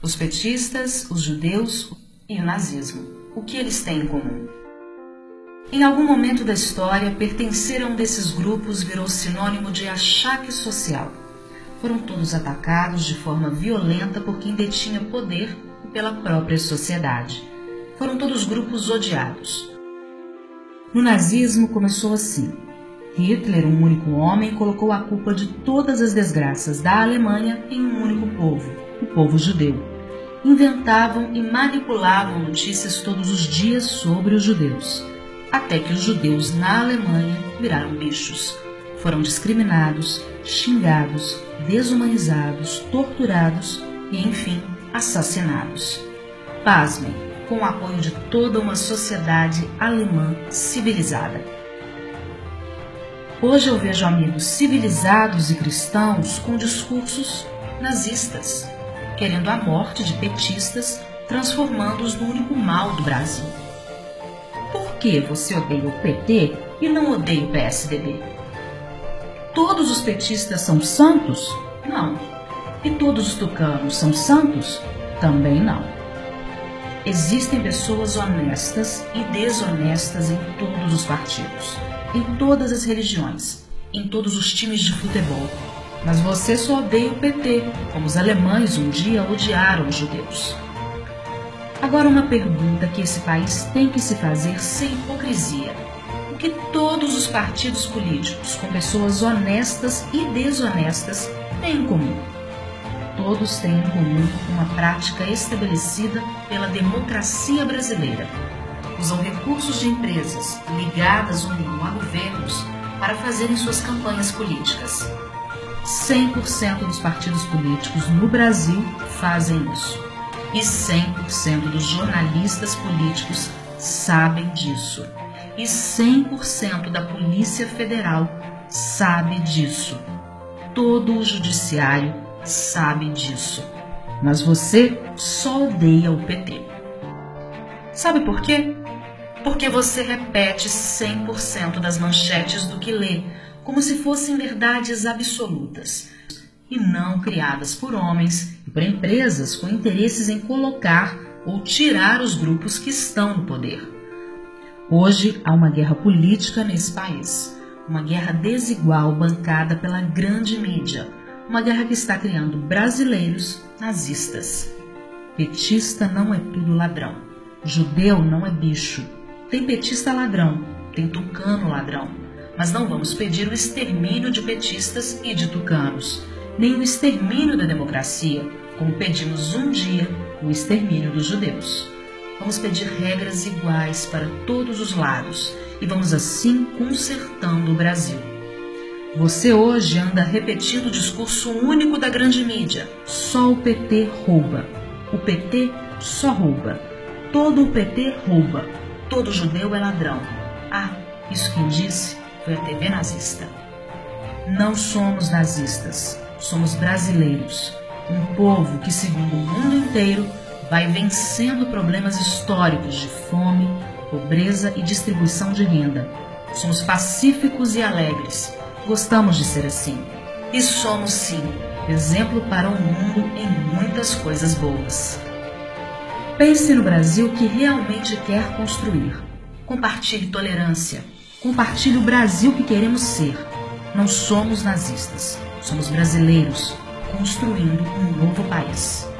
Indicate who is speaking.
Speaker 1: Os petistas, os judeus e o nazismo. O que eles têm em comum? Em algum momento da história, pertencer a um desses grupos virou sinônimo de achaque social. Foram todos atacados de forma violenta por quem detinha poder e pela própria sociedade. Foram todos grupos odiados. No nazismo começou assim. Hitler, um único homem, colocou a culpa de todas as desgraças da Alemanha em um único povo, o povo judeu. Inventavam e manipulavam notícias todos os dias sobre os judeus, até que os judeus na Alemanha viraram bichos. Foram discriminados, xingados, desumanizados, torturados e, enfim, assassinados. Pasmem, com o apoio de toda uma sociedade alemã civilizada. Hoje eu vejo amigos civilizados e cristãos com discursos nazistas, querendo a morte de petistas, transformando-os no único mal do Brasil. Por que você odeia o PT e não odeia o PSDB? Todos os petistas são santos? Não. E todos os tucanos são santos? Também não. Existem pessoas honestas e desonestas em todos os partidos, em todas as religiões, em todos os times de futebol. Mas você só odeia o PT, como os alemães um dia odiaram os judeus. Agora uma pergunta que esse país tem que se fazer sem hipocrisia. O que todos os partidos políticos, com pessoas honestas e desonestas, têm em comum? Todos têm em comum uma prática estabelecida pela democracia brasileira. Usam recursos de empresas ligadas ou não a governos para fazerem suas campanhas políticas. 100% dos partidos políticos no Brasil fazem isso. E 100% dos jornalistas políticos sabem disso. E 100% da Polícia Federal sabe disso. Todo o judiciário sabe disso. Mas você só odeia o PT. Sabe por quê? Porque você repete 100% das manchetes do que lê, como se fossem verdades absolutas, e não criadas por homens e por empresas com interesses em colocar ou tirar os grupos que estão no poder. Hoje há uma guerra política nesse país, uma guerra desigual bancada pela grande mídia, uma guerra que está criando brasileiros nazistas. Petista não é tudo ladrão, judeu não é bicho, tem petista ladrão, tem tucano ladrão, mas não vamos pedir o extermínio de petistas e de tucanos, nem o extermínio da democracia, como pedimos um dia o extermínio dos judeus. Vamos pedir regras iguais para todos os lados e vamos assim consertando o Brasil. Você hoje anda repetindo o discurso único da grande mídia. Só o PT rouba. O PT só rouba. Todo o PT rouba. Todo judeu é ladrão. Ah, isso quem disse foi a TV nazista. Não somos nazistas. Somos brasileiros. Um povo que, segundo o mundo inteiro, vai vencendo problemas históricos de fome, pobreza e distribuição de renda. Somos pacíficos e alegres. Gostamos de ser assim. E somos, sim, exemplo para o mundo em muitas coisas boas. Pense no Brasil que realmente quer construir. Compartilhe tolerância. Compartilhe o Brasil que queremos ser. Não somos nazistas. Somos brasileiros, construindo um novo país.